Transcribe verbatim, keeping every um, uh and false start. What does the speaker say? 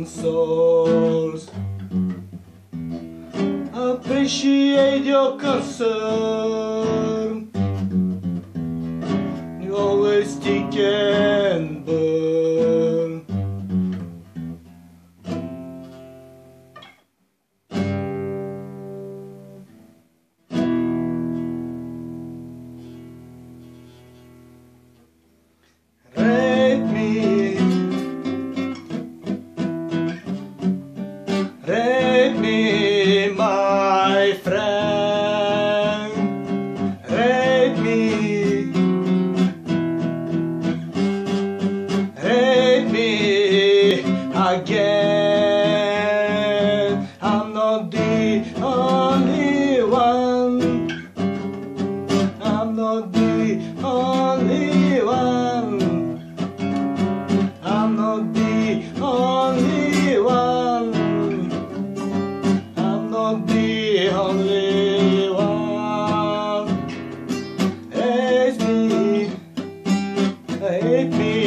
and souls. Appreciate your concern. You always stick and burn. Rape me, rape me, my friend. Rape me, rape me again. I'm not the only one. I'm not the only one. I'm not the only one. I'm not the only one. Hate me, hate me.